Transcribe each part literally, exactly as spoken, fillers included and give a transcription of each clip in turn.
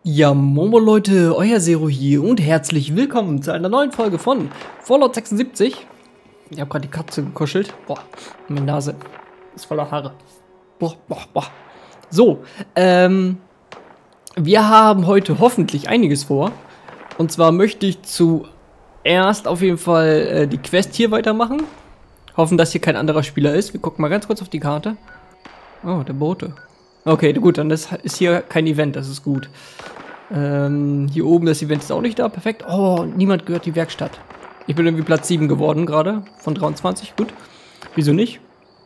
Ja, Momo Leute, euer Zero hier und herzlich willkommen zu einer neuen Folge von Fallout sechsundsiebzig. Ich habe gerade die Katze gekuschelt. Boah, meine Nase ist voller Haare. Boah, boah, boah. So, ähm, wir haben heute hoffentlich einiges vor. Und zwar möchte ich zuerst auf jeden Fall äh, die Quest hier weitermachen. Hoffen, dass hier kein anderer Spieler ist. Wir gucken mal ganz kurz auf die Karte. Oh, der Bote. Okay, gut, dann ist, ist hier kein Event, das ist gut. Ähm, hier oben, das Event ist auch nicht da, perfekt. Oh, niemand gehört die Werkstatt. Ich bin irgendwie Platz sieben geworden gerade, von dreiundzwanzig, gut. Wieso nicht?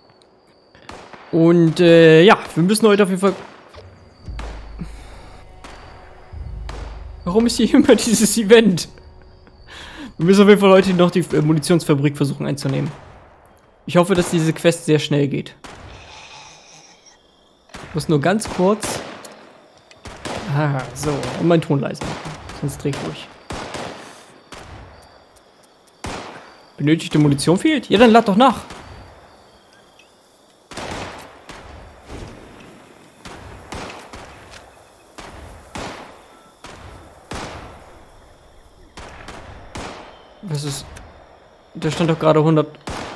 Und, äh, ja, wir müssen heute auf jeden Fall... Warum ist hier immer dieses Event? Wir müssen auf jeden Fall heute noch die äh, Munitionsfabrik versuchen einzunehmen. Ich hoffe, dass diese Quest sehr schnell geht. Ich muss nur ganz kurz... Ah, so. Und meinen Ton leise machen. Sonst dreh ich durch. Benötigte Munition fehlt? Ja, dann lad doch nach. Was ist... Da stand doch gerade hundert...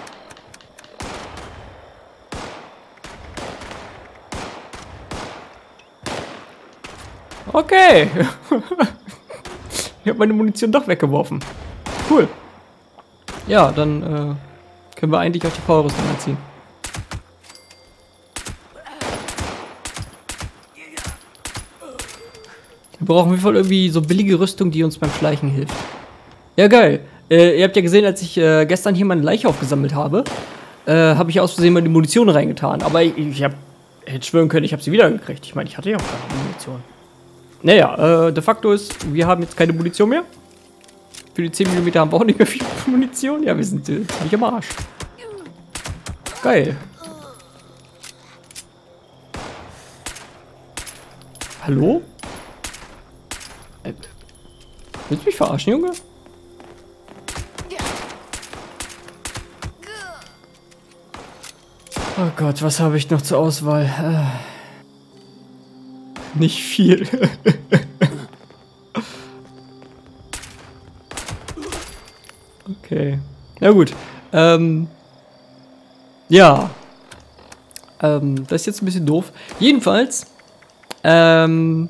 Okay. Ich habe meine Munition doch weggeworfen. Cool. Ja, dann äh, können wir eigentlich auch die Powerrüstung anziehen. Wir brauchen auf jeden Fall irgendwie so billige Rüstung, die uns beim Schleichen hilft. Ja, geil. Äh, ihr habt ja gesehen, als ich äh, gestern hier meine Leiche aufgesammelt habe, äh, habe ich aus Versehen mal die Munition reingetan. Aber ich, ich hab, hätte schwören können, ich habe sie wiedergekriegt. Ich meine, ich hatte ja auch keine Munition. Naja, äh, de facto ist, wir haben jetzt keine Munition mehr. Für die zehn Millimeter haben wir auch nicht mehr viel Munition. Ja, wir sind äh, ziemlich am Arsch. Geil. Hallo? Äh, willst du mich verarschen, Junge? Oh Gott, was habe ich noch zur Auswahl? Äh. Nicht viel. Okay. Na gut. Ähm. Ja. Ähm, das ist jetzt ein bisschen doof. Jedenfalls. Ähm.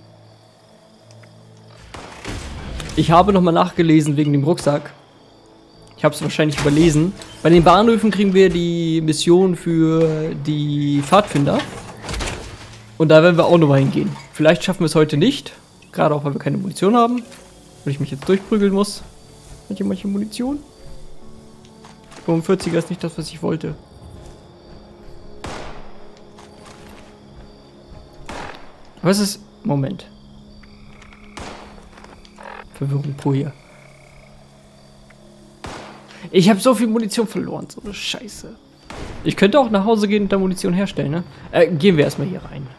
Ich habe nochmal nachgelesen wegen dem Rucksack. Ich habe es wahrscheinlich überlesen. Bei den Bahnhöfen kriegen wir die Mission für die Pfadfinder. Und da werden wir auch nochmal hingehen. Vielleicht schaffen wir es heute nicht. Gerade auch, weil wir keine Munition haben. Weil ich mich jetzt durchprügeln muss. Hat jemand hier Munition? fünfundvierziger ist nicht das, was ich wollte. Was ist... Moment. Verwirrung pur hier. Ich habe so viel Munition verloren. So eine Scheiße. Ich könnte auch nach Hause gehen und da Munition herstellen, ne? Äh, gehen wir erstmal hier rein.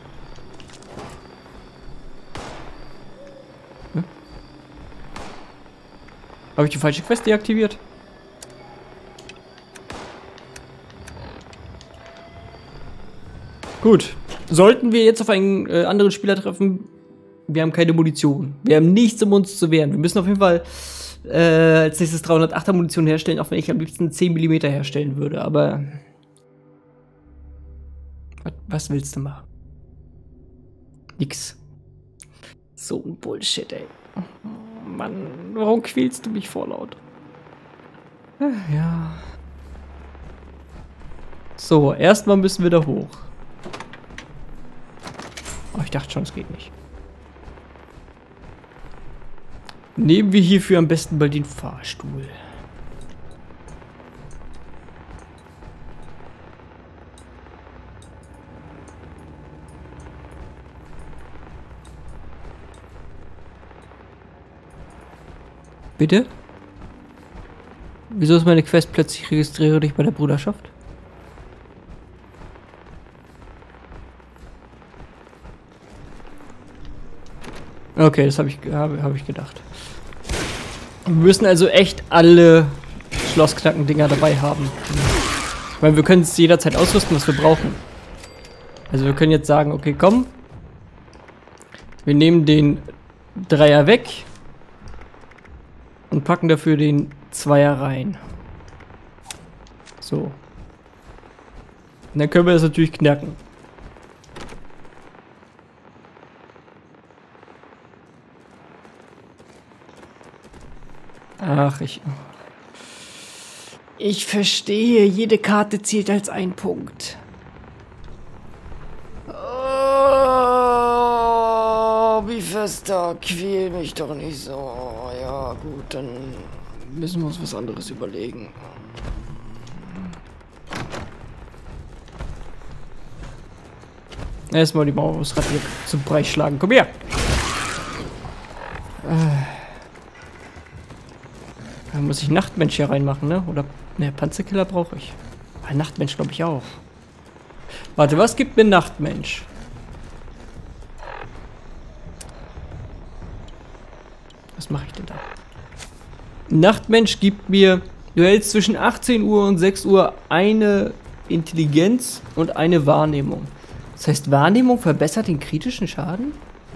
Hm? Habe ich die falsche Quest deaktiviert? Gut. Sollten wir jetzt auf einen äh, anderen Spieler treffen, wir haben keine Munition. Wir haben nichts, um uns zu wehren. Wir müssen auf jeden Fall äh, als nächstes dreihundertachter Munition herstellen, auch wenn ich am liebsten zehn Millimeter herstellen würde, aber... Was willst du machen? Nix. So ein Bullshit, ey. Mann, warum quälst du mich vorlaut? Ja. So, erstmal müssen wir da hoch. Oh, ich dachte schon, es geht nicht. Nehmen wir hierfür am besten mal den Fahrstuhl. Bitte? Wieso ist meine Quest plötzlich registriere dich bei der Bruderschaft? Okay, das habe ich, hab, hab ich gedacht. Wir müssen also echt alle Schlossknacken-Dinger dabei haben. Weil wir können es jederzeit ausrüsten, was wir brauchen. Also wir können jetzt sagen, okay, komm. Wir nehmen den Dreier weg. Und packen dafür den Zweier rein. So. Und dann können wir das natürlich knacken. Ach, ich... Ich verstehe, jede Karte zählt als ein Punkt. Oh, wie fester, quäl mich doch nicht so. Ja, gut, dann müssen wir uns was anderes überlegen. Erstmal die Mausrad hier zum Preis schlagen. Komm her! Da muss ich Nachtmensch hier reinmachen, ne? Oder, ne, Panzerkiller brauche ich. Ein Nachtmensch glaube ich auch. Warte, was gibt mir Nachtmensch? Was mache ich denn da? Nachtmensch gibt mir, du hältst zwischen achtzehn Uhr und sechs Uhr eine Intelligenz und eine Wahrnehmung. Das heißt, Wahrnehmung verbessert den kritischen Schaden?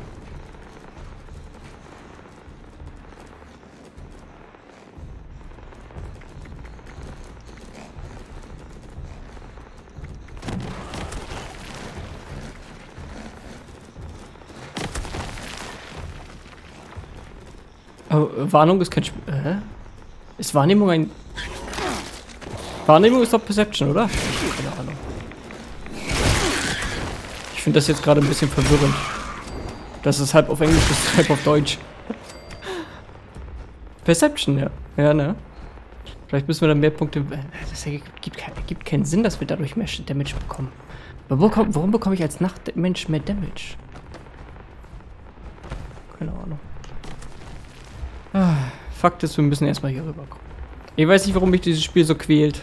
Oh, Warnung ist kein Sp äh? Ist Wahrnehmung ein... Wahrnehmung ist doch Perception, oder? Keine Ahnung. Ich finde das jetzt gerade ein bisschen verwirrend. Das ist halb auf Englisch, das ist halb auf Deutsch. Perception, ja. Ja, ne? Vielleicht müssen wir dann mehr Punkte... Das ergibt, gibt, gibt keinen Sinn, dass wir dadurch mehr Damage bekommen. Aber wo, warum bekomme ich als Nachtmensch mehr Damage? Keine Ahnung. Ah, Fakt ist, wir müssen erstmal hier rüberkommen. Ich weiß nicht, warum mich dieses Spiel so quält.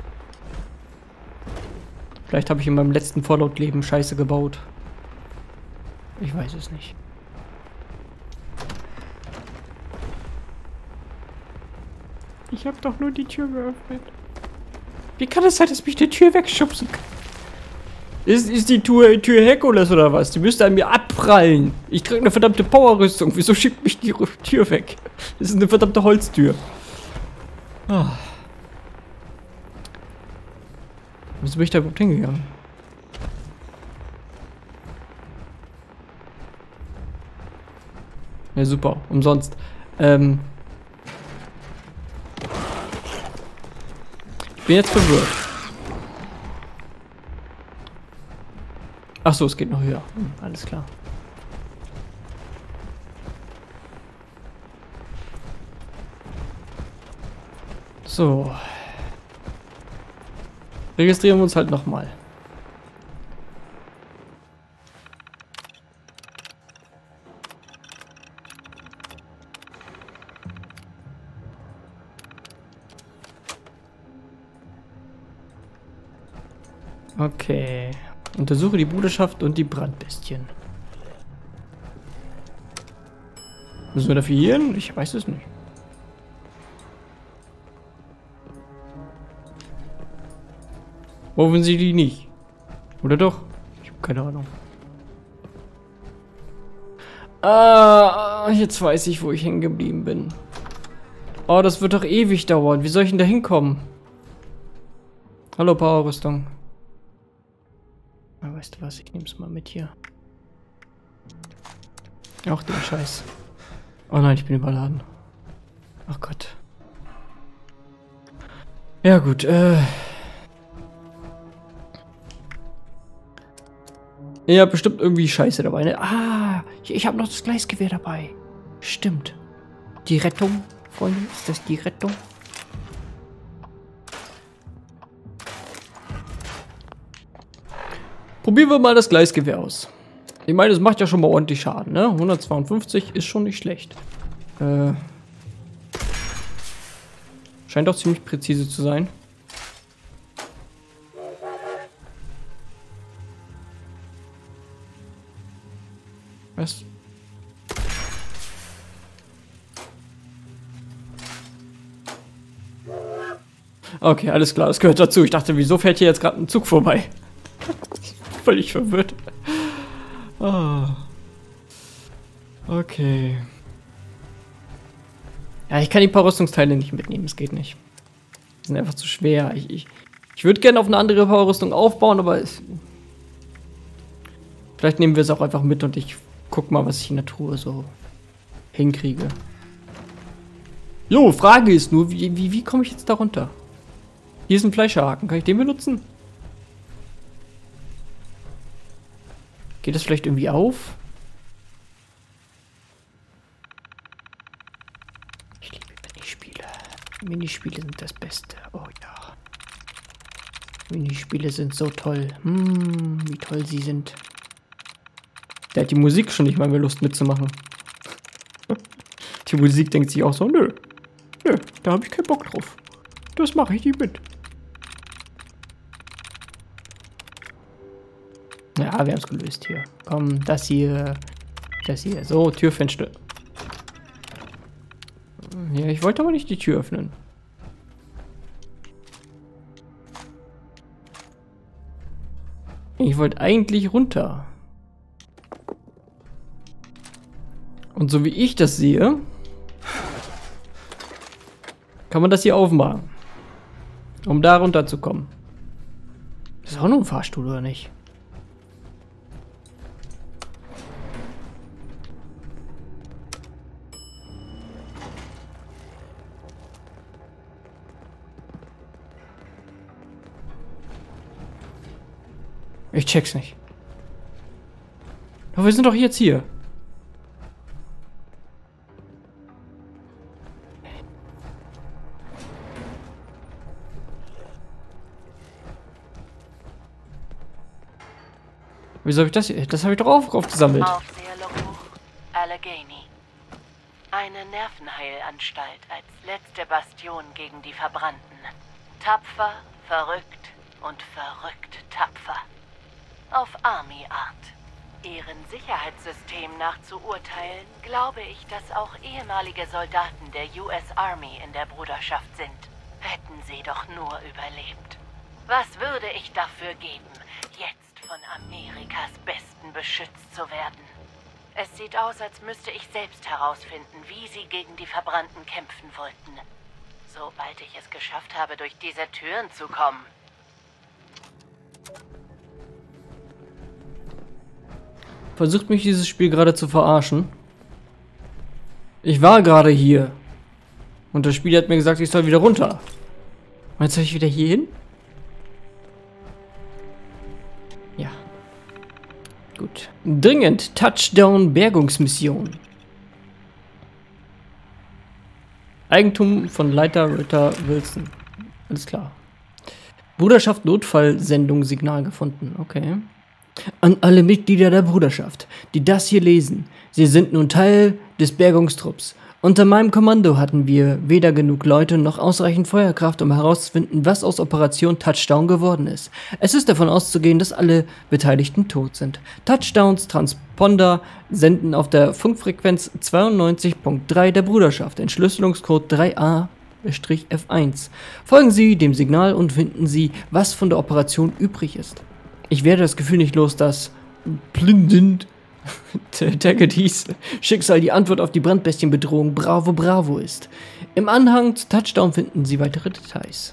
Vielleicht habe ich in meinem letzten Fallout-Leben Scheiße gebaut. Ich weiß es nicht. Ich habe doch nur die Tür geöffnet. Wie kann es sein, dass mich die Tür wegschubsen kann? Ist, ist die Tür, Tür Herkules oder was? Die müsste an mir abprallen. Ich trage eine verdammte Powerrüstung. Wieso schiebt mich die Tür weg? Das ist eine verdammte Holztür. Oh. Wieso bin ich da überhaupt hingegangen? Ja, super. Umsonst. Ähm. Ich bin jetzt verwirrt. Ach so, es geht noch höher. Hm, alles klar. So. Registrieren wir uns halt nochmal. Okay. Untersuche die Bruderschaft und die Brandbestien. Müssen wir dafür hier hin? Ich weiß es nicht. Offensichtlich nicht. Oder doch? Ich habe keine Ahnung. Ah, jetzt weiß ich, wo ich hängen geblieben bin. Oh, das wird doch ewig dauern. Wie soll ich denn da hinkommen? Hallo, Powerrüstung. Na, weißt du was? Ich nehme es mal mit hier. Auch den Scheiß. Oh nein, ich bin überladen. Ach Gott. Ja gut, äh... ja, bestimmt irgendwie Scheiße dabei, ne? Ah, ich, ich habe noch das Gleisgewehr dabei. Stimmt. Die Rettung, Freunde, ist das die Rettung? Probieren wir mal das Gleisgewehr aus. Ich meine, es macht ja schon mal ordentlich Schaden, ne? hundertzweiundfünfzig ist schon nicht schlecht. Äh, scheint auch ziemlich präzise zu sein. Was? Okay, alles klar, das gehört dazu. Ich dachte, wieso fährt hier jetzt gerade ein Zug vorbei? Völlig verwirrt. Oh. Okay. Ja, ich kann die paar Rüstungsteile nicht mitnehmen, das geht nicht. Die sind einfach zu schwer. Ich, ich, ich würde gerne auf eine andere Powerrüstung aufbauen, aber es, vielleicht nehmen wir es auch einfach mit und ich guck mal, was ich in der Truhe so hinkriege. Jo, Frage ist nur, wie, wie, wie komme ich jetzt da runter? Hier ist ein Fleischerhaken, kann ich den benutzen? Geht das vielleicht irgendwie auf? Ich liebe Minispiele. Minispiele sind das Beste. Oh ja. Minispiele sind so toll. Hm, wie toll sie sind. Der hat die Musik schon nicht mal mehr Lust mitzumachen. Die Musik denkt sich auch so, nö. Nö, da habe ich keinen Bock drauf. Das mache ich nicht mit. Ja, wir haben es gelöst hier. Komm, das hier. Das hier. So, Türfenster. Ja, ich wollte aber nicht die Tür öffnen. Ich wollte eigentlich runter. Und so wie ich das sehe, kann man das hier aufmachen. Um da runterzukommen. Das ist auch nur ein Fahrstuhl, oder nicht? Ich check's nicht. Aber wir sind doch jetzt hier. Wieso habe ich das hier? Das habe ich doch auch aufgesammelt. Aufseherlogbuch Allegheny. Eine Nervenheilanstalt als letzte Bastion gegen die Verbrannten. Tapfer, verrückt und verrückt tapfer. Auf Army-Art. Ihren Sicherheitssystem nach zu urteilen, glaube ich, dass auch ehemalige Soldaten der U S Army in der Bruderschaft sind. Hätten sie doch nur überlebt. Was würde ich dafür geben, jetzt von Amerikas Besten beschützt zu werden? Es sieht aus, als müsste ich selbst herausfinden, wie sie gegen die Verbrannten kämpfen wollten. Sobald ich es geschafft habe, durch diese Türen zu kommen. Versucht mich dieses Spiel gerade zu verarschen. Ich war gerade hier. Und das Spiel hat mir gesagt, ich soll wieder runter. Und jetzt soll ich wieder hier hin? Ja. Gut. Dringend Touchdown Bergungsmission. Eigentum von Leiter Ritter Wilson. Alles klar. Bruderschaft Notfallsendung Signal gefunden. Okay. An alle Mitglieder der Bruderschaft, die das hier lesen. Sie sind nun Teil des Bergungstrupps. Unter meinem Kommando hatten wir weder genug Leute noch ausreichend Feuerkraft, um herauszufinden, was aus Operation Touchdown geworden ist. Es ist davon auszugehen, dass alle Beteiligten tot sind. Touchdowns Transponder senden auf der Funkfrequenz zweiundneunzig Punkt drei der Bruderschaft, Entschlüsselungscode drei A F eins. Folgen Sie dem Signal und finden Sie, was von der Operation übrig ist. Ich werde das Gefühl nicht los, dass blindend Taggartys Schicksal die Antwort auf die Brandbestienbedrohung Bravo Bravo ist. Im Anhang zu Touchdown finden Sie weitere Details.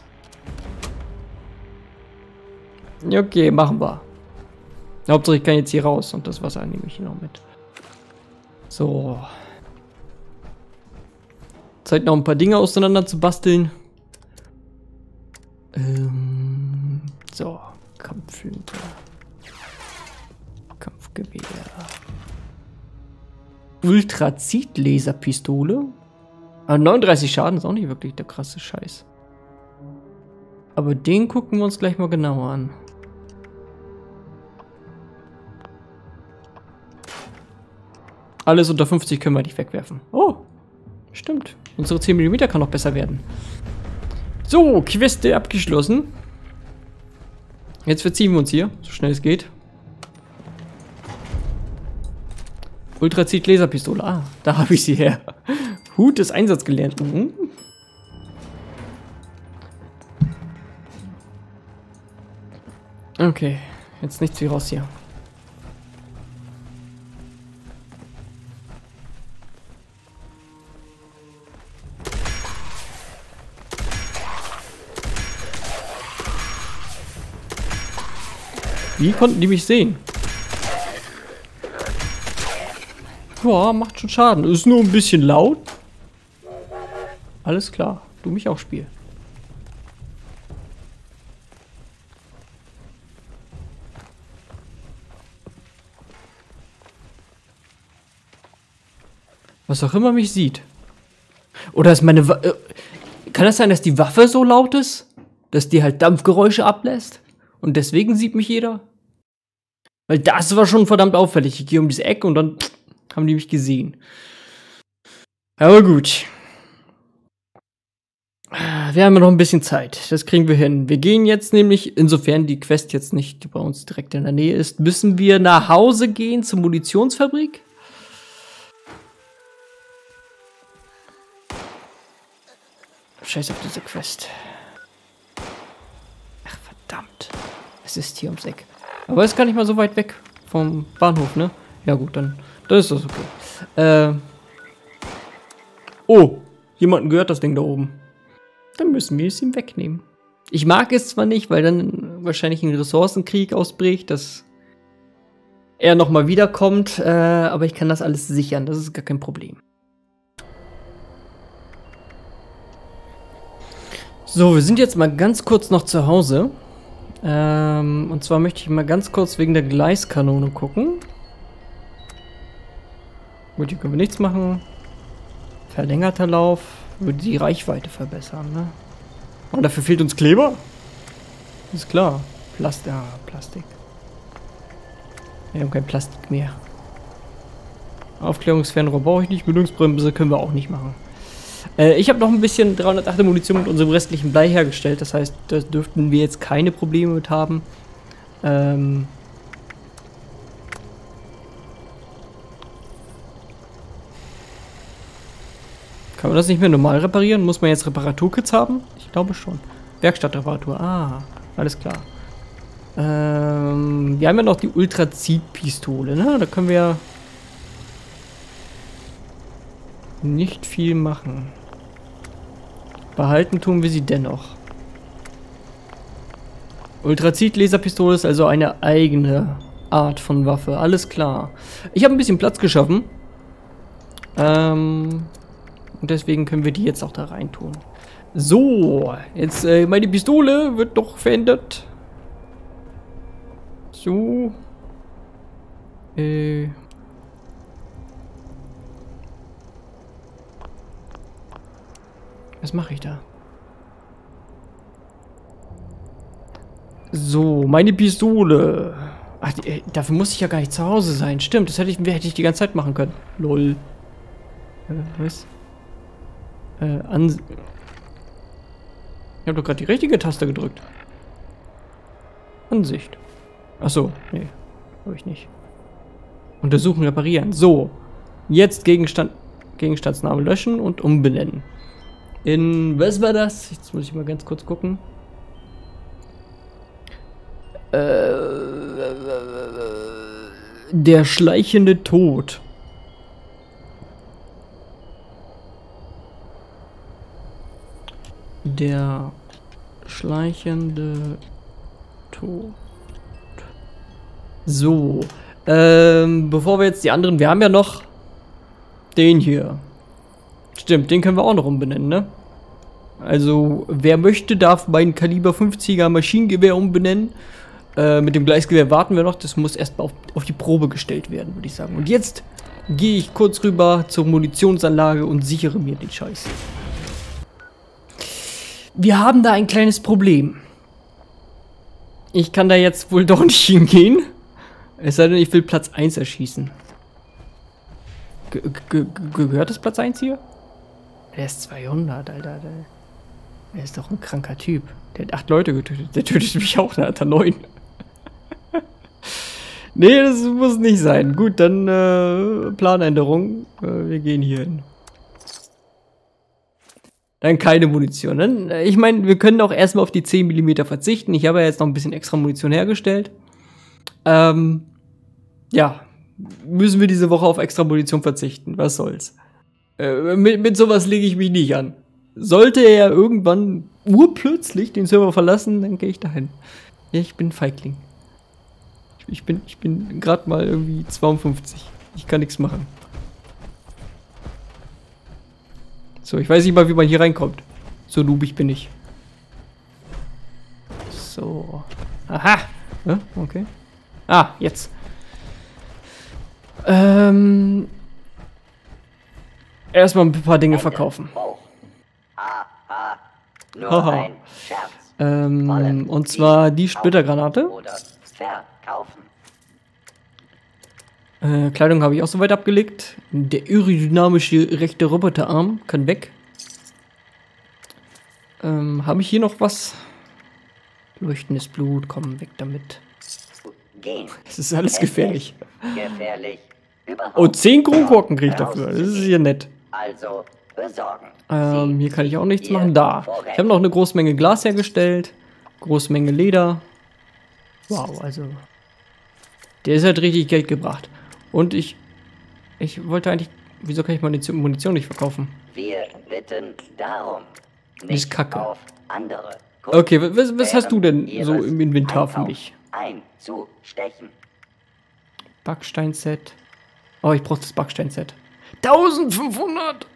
Okay, machen wir. Hauptsache ich kann jetzt hier raus und das Wasser nehme ich hier noch mit. So. Zeit noch ein paar Dinge auseinander zu basteln. Ähm, so. Kampfflinte. Kampfgewehr. Ultrazid-Laserpistole. Aber neununddreißig Schaden ist auch nicht wirklich der krasse Scheiß. Aber den gucken wir uns gleich mal genauer an. Alles unter fünfzig können wir nicht wegwerfen. Oh, stimmt. Unsere zehn Millimeter kann noch besser werden. So, Queste abgeschlossen. Jetzt verziehen wir uns hier, so schnell es geht. Ultrazid-Laserpistole. Ah, da habe ich sie her. Hut des Einsatz gelernt. Mhm. Okay, jetzt nichts wie raus hier. Wie konnten die mich sehen? Boah, macht schon Schaden. Ist nur ein bisschen laut. Alles klar. Du mich auch spiel. Was auch immer mich sieht. Oder ist meine Wa äh, kann das sein, dass die Waffe so laut ist? Dass die halt Dampfgeräusche ablässt? Und deswegen sieht mich jeder? Weil das war schon verdammt auffällig. Ich gehe um diese Ecke und dann pff, haben die mich gesehen. Aber gut. Wir haben ja noch ein bisschen Zeit. Das kriegen wir hin. Wir gehen jetzt nämlich, insofern die Quest jetzt nicht bei uns direkt in der Nähe ist, müssen wir nach Hause gehen zur Munitionsfabrik. Scheiß auf diese Quest. Ach, verdammt. Es ist hier ums Eck. Aber es ist gar nicht mal so weit weg vom Bahnhof, ne? Ja gut, dann, dann ist das okay. Äh. Oh, jemanden gehört das Ding da oben. Dann müssen wir es ihm wegnehmen. Ich mag es zwar nicht, weil dann wahrscheinlich ein Ressourcenkrieg ausbricht, dass er nochmal wiederkommt, äh, aber ich kann das alles sichern, das ist gar kein Problem. So, wir sind jetzt mal ganz kurz noch zu Hause. Ähm, und zwar möchte ich mal ganz kurz wegen der Gleiskanone gucken. Gut, hier können wir nichts machen. Verlängerter Lauf. Würde die Reichweite verbessern, ne? Und dafür fehlt uns Kleber? Ist klar. Plast ah, Plastik. Wir haben kein Plastik mehr. Aufklärungsfernrohr brauche ich nicht. Bildungsbremse können wir auch nicht machen. Äh, ich habe noch ein bisschen dreihundertacht Munition mit unserem restlichen Blei hergestellt. Das heißt, da dürften wir jetzt keine Probleme mit haben. Ähm... Kann man das nicht mehr normal reparieren? Muss man jetzt Reparaturkits haben? Ich glaube schon. Werkstattreparatur. Ah, alles klar. Ähm, wir haben ja noch die Ultrazid-Pistole, ne? Da können wir nicht viel machen. Behalten tun wir sie dennoch. Ultrazid-Laserpistole ist also eine eigene Art von Waffe. Alles klar. Ich habe ein bisschen Platz geschaffen. Ähm... Und deswegen können wir die jetzt auch da rein tun. So, jetzt äh, meine Pistole wird doch verändert. So. Äh. Was mache ich da? So, meine Pistole. Ach, die, äh, dafür muss ich ja gar nicht zu Hause sein. Stimmt, das hätte ich, hätte ich die ganze Zeit machen können. Lol. Äh, was? Äh, Ans ich habe doch gerade die richtige Taste gedrückt. Ansicht. Achso, nee, habe ich nicht. Untersuchen, reparieren. So, jetzt Gegenstand, Gegenstandsname löschen und umbenennen. In, was war das? Jetzt muss ich mal ganz kurz gucken. Äh, der schleichende Tod. Der schleichende Tod. So. Ähm, bevor wir jetzt die anderen... Wir haben ja noch den hier. Stimmt, den können wir auch noch umbenennen, ne? Also, wer möchte, darf mein Kaliber fünfziger Maschinengewehr umbenennen. Äh, mit dem Gleisgewehr warten wir noch. Das muss erst auf, auf die Probe gestellt werden, würde ich sagen. Und jetzt gehe ich kurz rüber zur Munitionsanlage und sichere mir den Scheiß. Wir haben da ein kleines Problem. Ich kann da jetzt wohl doch nicht hingehen. Es sei denn, ich will Platz eins erschießen. Ge ge ge gehört das Platz eins hier? Der ist zweihundert, Alter. Der, der ist doch ein kranker Typ. Der hat acht Leute getötet. Der tötet mich auch, der hat er neun. Nee, das muss nicht sein. Gut, dann äh, Planänderung. Äh, wir gehen hier hin. Dann keine Munition. Dann, ich meine, wir können auch erstmal auf die zehn Millimeter verzichten. Ich habe ja jetzt noch ein bisschen extra Munition hergestellt. Ähm, ja, müssen wir diese Woche auf extra Munition verzichten. Was soll's. Äh, mit, mit sowas lege ich mich nicht an. Sollte er irgendwann urplötzlich den Server verlassen, dann gehe ich dahin. Ich bin Feigling. Ich bin, ich bin gerade mal irgendwie zweiundfünfzig. Ich kann nichts machen. So, ich weiß nicht mal, wie man hier reinkommt. So noobig bin ich. So. Aha. Ja, okay. Ah, jetzt. Ähm. Erstmal ein paar Dinge verkaufen. Haha. Ähm, und zwar die Splittergranate. Äh, Kleidung habe ich auch soweit abgelegt. Der aerodynamische rechte Roboterarm kann weg. Ähm, habe ich hier noch was? Leuchtendes Blut, komm, weg damit. Das ist alles gefährlich. Gefährlich. Oh, zehn Kronkorken kriege ich dafür. Das ist hier nett. Also besorgen. Ähm, hier kann ich auch nichts machen. Da. Ich habe noch eine große Menge Glas hergestellt. Große Menge Leder. Wow, also. Der ist halt richtig Geld gebracht. Und ich. Ich wollte eigentlich. Wieso kann ich Munition, Munition nicht verkaufen? Wir bitten darum. Nicht Kacke. Auf andere. Okay, was, was hast du denn so im Inventar für mich? Einzustechen. Backsteinset. Oh, ich brauche das Backsteinset. eintausendfünfhundert!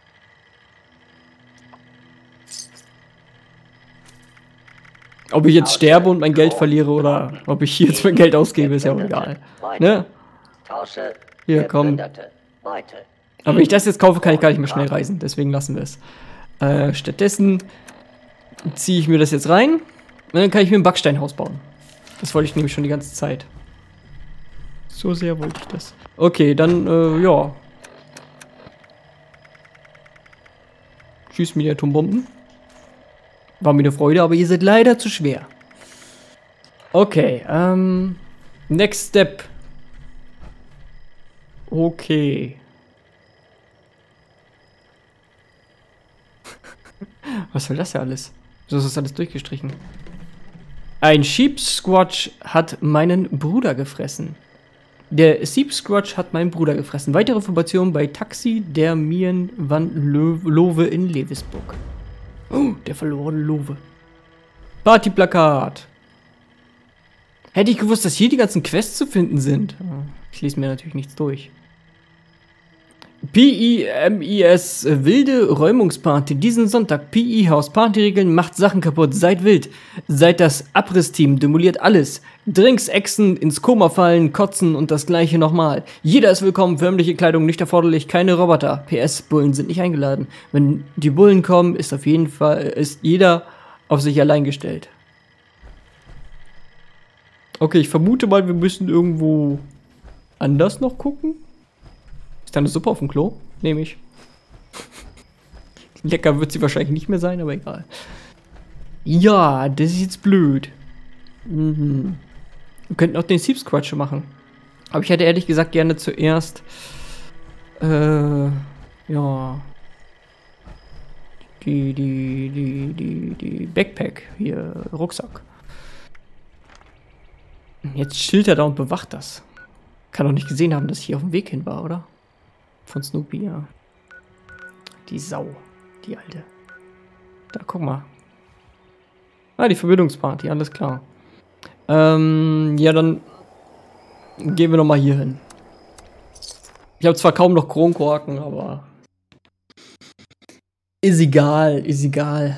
Ob ich jetzt sterbe und mein Geld verliere oder ob ich hier jetzt mein Geld ausgebe, ist ja auch egal. Ne? Hier, komm. Aber wenn ich das jetzt kaufe, kann ich gar nicht mehr schnell reisen. Deswegen lassen wir es. Äh, stattdessen ziehe ich mir das jetzt rein. Und dann kann ich mir ein Backsteinhaus bauen. Das wollte ich nämlich schon die ganze Zeit. So sehr wollte ich das. Okay, dann, äh, ja. Tschüss mit den Atombomben. War mir eine Freude, aber ihr seid leider zu schwer. Okay, ähm. Next Step. Okay. Was soll das ja alles? So ist das alles durchgestrichen. Ein Sheep Squatch hat meinen Bruder gefressen. Der Sheep Squatch hat meinen Bruder gefressen. Weitere Informationen bei Taxi der Mien van Love in Lewisburg. Oh, der verlorene Lowe. Partyplakat. Hätte ich gewusst, dass hier die ganzen Quests zu finden sind. Ich lese mir natürlich nichts durch. P I M I S, wilde Räumungsparty. Diesen Sonntag, P I Haus Partyregeln, macht Sachen kaputt, seid wild. Seid das Abrissteam, demoliert alles. Drinks, Echsen, ins Koma fallen, kotzen und das gleiche nochmal. Jeder ist willkommen, förmliche Kleidung nicht erforderlich, keine Roboter. P S, Bullen sind nicht eingeladen. Wenn die Bullen kommen, ist auf jeden Fall, ist jeder auf sich allein gestellt. Okay, ich vermute mal, wir müssen irgendwo anders noch gucken. Ist da eine Suppe auf dem Klo? Nehme ich. Lecker wird sie wahrscheinlich nicht mehr sein, aber egal. Ja, das ist jetzt blöd. Mhm. Wir könnten auch den Sheep Squatch machen. Aber ich hätte ehrlich gesagt gerne zuerst äh, ja die, die, die, die, die Backpack hier, Rucksack. Jetzt chillt er da und bewacht das. Kann doch nicht gesehen haben, dass ich hier auf dem Weg hin war, oder? Von Snoopy, ja. Die Sau. Die alte. Da, guck mal. Ah, die Verbindungsparty, alles klar. Ähm, ja, dann gehen wir noch mal hier hin. Ich habe zwar kaum noch Kronkorken, aber ist egal, ist egal.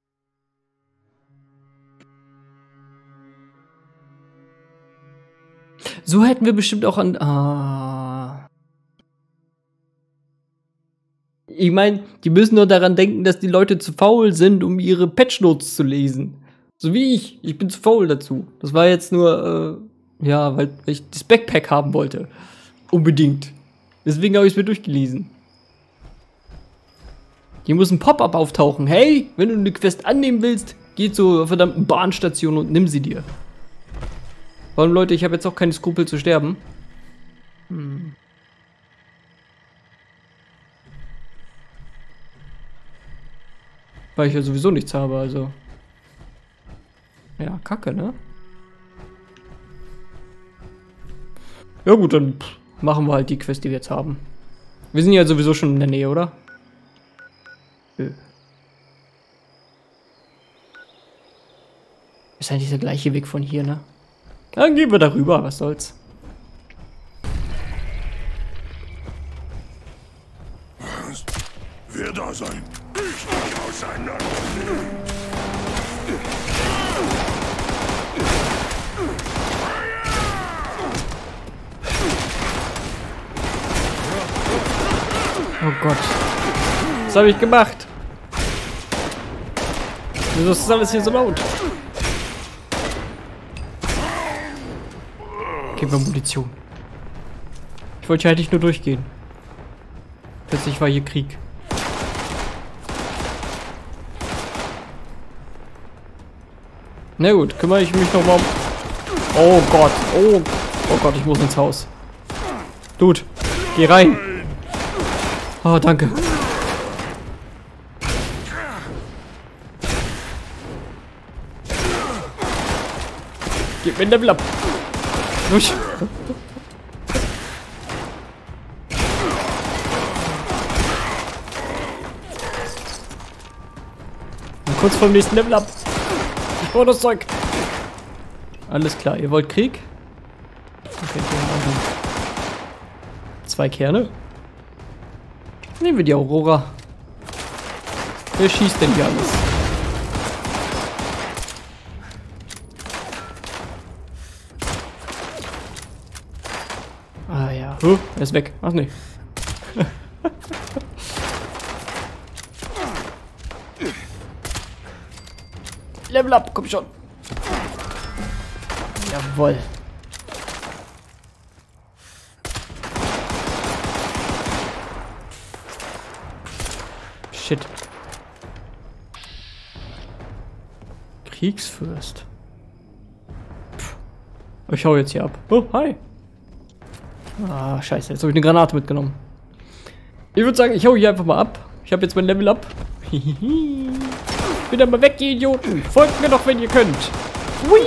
So hätten wir bestimmt auch an... Ah. Ich meine, die müssen nur daran denken, dass die Leute zu faul sind, um ihre Patchnotes zu lesen. So wie ich. Ich bin zu faul dazu. Das war jetzt nur, äh, ja, weil ich das Backpack haben wollte. Unbedingt. Deswegen habe ich es mir durchgelesen. Hier muss ein Pop-up auftauchen. Hey, wenn du eine Quest annehmen willst, geh zur verdammten Bahnstation und nimm sie dir. Vor allem, Leute, ich habe jetzt auch keine Skrupel zu sterben. Hm. Weil ich ja sowieso nichts habe, also. Ja, kacke, ne? Ja gut, dann pff, machen wir halt die Quest, die wir jetzt haben. Wir sind ja sowieso schon in der Nähe, oder? Nö. Ist eigentlich der gleiche Weg von hier, ne? Dann gehen wir darüber, was soll's. Was? Wer da sein? Ich nicht auseinander. Oh Gott. Was habe ich gemacht? Wieso ist das alles hier so laut? Gib mir Munition. Ich wollte ja eigentlich nur durchgehen. Plötzlich war hier Krieg. Na gut, kümmere ich mich noch mal um... Oh Gott, oh, oh Gott, ich muss ins Haus. Dude, geh rein. Oh, danke. Gib mir ein Level ab. Durch. Und kurz vor dem nächsten Level ab. Ich brauche das Zeug. Alles klar, ihr wollt Krieg? Okay, wir haben zwei Kerne. Nehmen wir die Aurora. Wer schießt denn hier alles? Ah ja. Huh, er ist weg. Ach nee. Level up, komm schon. Jawohl. Shit. Kriegsfürst. Pff. Ich hau jetzt hier ab. Oh, hi. Ah, scheiße. Jetzt habe ich eine Granate mitgenommen. Ich würde sagen, ich hau hier einfach mal ab. Ich habe jetzt mein Level up. Wieder mal weg, ihr Idioten. Folgt mir doch, wenn ihr könnt. Hui.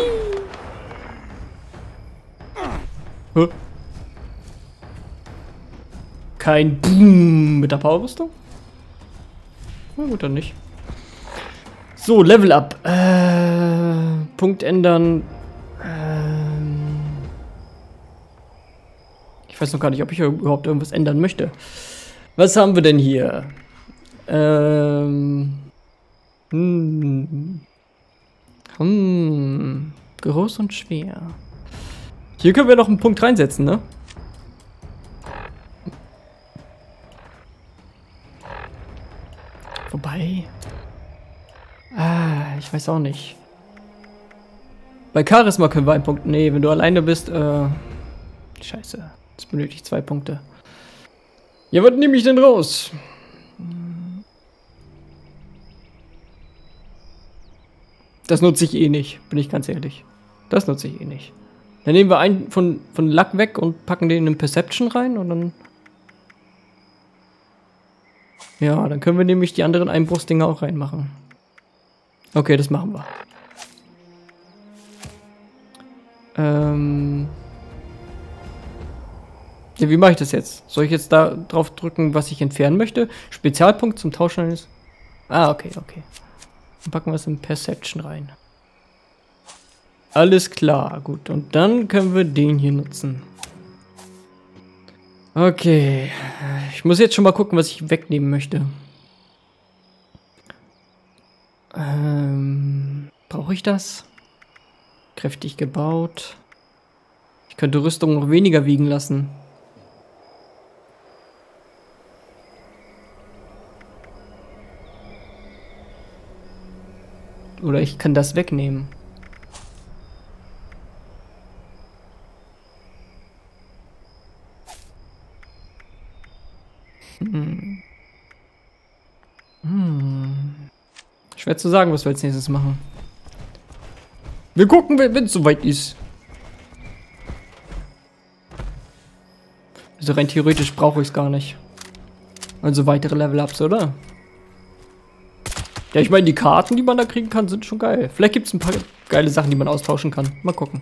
Huh. Kein Boom mit der Powerrüstung? Na gut, dann nicht. So, Level up. Äh, Punkt ändern. Ähm, ich weiß noch gar nicht, ob ich überhaupt irgendwas ändern möchte. Was haben wir denn hier? Ähm, hm, hm, groß und schwer. Hier können wir noch einen Punkt reinsetzen, ne? Wobei... Ah, ich weiß auch nicht. Bei Charisma können wir einen Punkt... Nee, wenn du alleine bist, äh... Scheiße. Das benötigt zwei Punkte. Ja, was nehme ich denn raus? Das nutze ich eh nicht, bin ich ganz ehrlich. Das nutze ich eh nicht. Dann nehmen wir einen von, von Luck weg und packen den in Perception rein und dann... Ja, dann können wir nämlich die anderen Einbruchsdinger auch reinmachen. Okay, das machen wir. Ähm... Ja, wie mache ich das jetzt? Soll ich jetzt da drauf drücken, was ich entfernen möchte? Spezialpunkt zum Tauschen eines... Ah, okay, okay. Dann packen wir es in Perception rein. Alles klar, gut. Und dann können wir den hier nutzen. Okay. Ich muss jetzt schon mal gucken, was ich wegnehmen möchte. Ähm, brauche ich das? Kräftig gebaut. Ich könnte Rüstung noch weniger wiegen lassen. Oder ich kann das wegnehmen. Hm. Hm. Schwer zu sagen, was wir als nächstes machen. Wir gucken, wenn es soweit ist. Also rein theoretisch brauche ich es gar nicht. Also weitere Level-Ups, oder? Ja, ich meine, die Karten, die man da kriegen kann, sind schon geil. Vielleicht gibt es ein paar geile Sachen, die man austauschen kann. Mal gucken.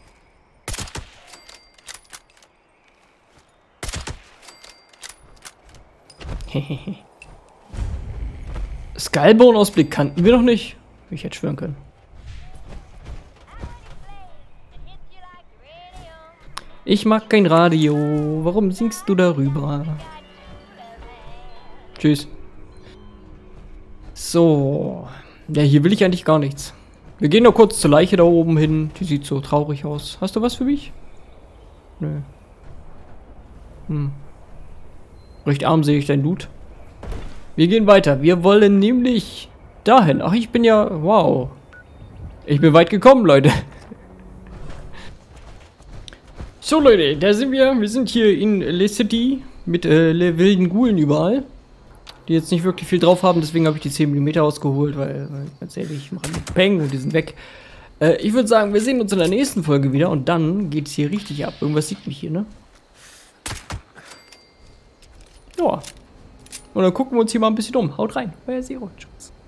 Hehehe. Skullbone-Ausblick kannten wir noch nicht. Ich hätte schwören können. Ich mag kein Radio. Warum singst du darüber? Tschüss. So. Ja, hier will ich eigentlich gar nichts. Wir gehen noch kurz zur Leiche da oben hin. Die sieht so traurig aus. Hast du was für mich? Nö. Hm. Recht arm sehe ich dein Loot. Wir gehen weiter. Wir wollen nämlich dahin. Ach, ich bin ja... Wow. Ich bin weit gekommen, Leute. So, Leute, da sind wir. Wir sind hier in Le City mit äh, wilden Ghoulen überall. Die jetzt nicht wirklich viel drauf haben. Deswegen habe ich die zehn Millimeter ausgeholt, weil, weil ganz ehrlich, ich mache mit Peng und die sind weg. Äh, ich würde sagen, wir sehen uns in der nächsten Folge wieder und dann geht es hier richtig ab. Irgendwas sieht mich hier, ne? Ja. Und dann gucken wir uns hier mal ein bisschen um. Haut rein. Euer Zero. Tschüss.